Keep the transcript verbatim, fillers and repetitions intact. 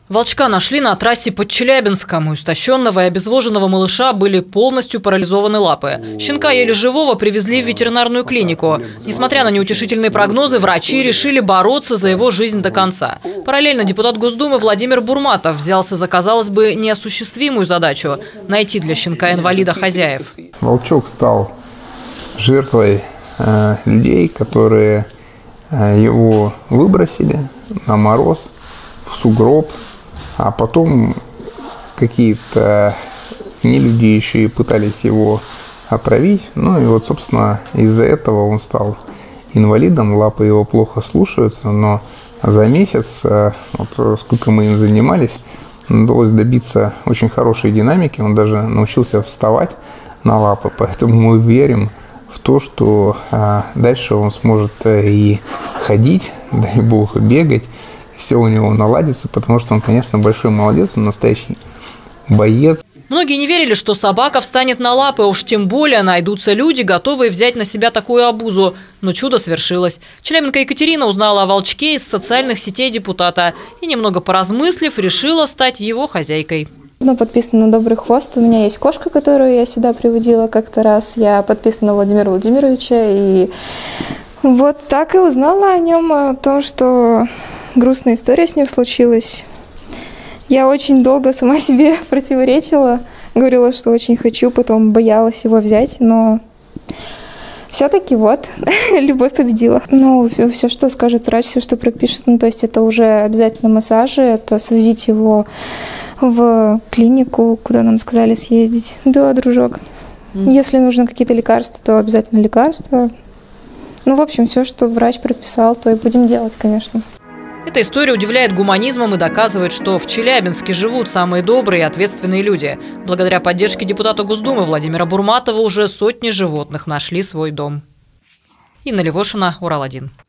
Волчка нашли на трассе под Челябинском. У истощенного и обезвоженного малыша были полностью парализованы лапы. Щенка еле живого привезли в ветеринарную клинику. Несмотря на неутешительные прогнозы, врачи решили бороться за его жизнь до конца. Параллельно депутат Госдумы Владимир Бурматов взялся за, казалось бы, неосуществимую задачу – найти для щенка-инвалида хозяев. Волчок стал жертвой э, людей, которые э, его выбросили на мороз, в сугроб. А потом какие-то нелюди еще и пытались его отравить. Ну и вот, собственно, из-за этого он стал инвалидом, лапы его плохо слушаются. Но за месяц, вот сколько мы им занимались, удалось добиться очень хорошей динамики. Он даже научился вставать на лапы. Поэтому мы верим в то, что дальше он сможет и ходить, дай бог, бегать. Все у него наладится, потому что он, конечно, большой молодец, он настоящий боец. Многие не верили, что собака встанет на лапы, а уж тем более найдутся люди, готовые взять на себя такую обузу. Но чудо свершилось. Челябинка Екатерина узнала о волчке из социальных сетей депутата и, немного поразмыслив, решила стать его хозяйкой. Ну, подписана на «Добрый хвост». У меня есть кошка, которую я сюда приводила как-то раз. Я подписана на Владимира Владимировича. И вот так и узнала о нем, о том, что грустная история с ним случилась. Я очень долго сама себе противоречила, говорила, что очень хочу, потом боялась его взять, но все-таки вот, любовь победила. Ну, все, что скажет врач, все, что пропишет, ну, то есть это уже обязательно массажи, это свозить его в клинику, куда нам сказали съездить. Да, дружок. Если нужны какие-то лекарства, то обязательно лекарства. Ну, в общем, все, что врач прописал, то и будем делать, конечно. Эта история удивляет гуманизмом и доказывает, что в Челябинске живут самые добрые и ответственные люди. Благодаря поддержке депутата Госдумы Владимира Бурматова уже сотни животных нашли свой дом. Инна Левошина, Урал один.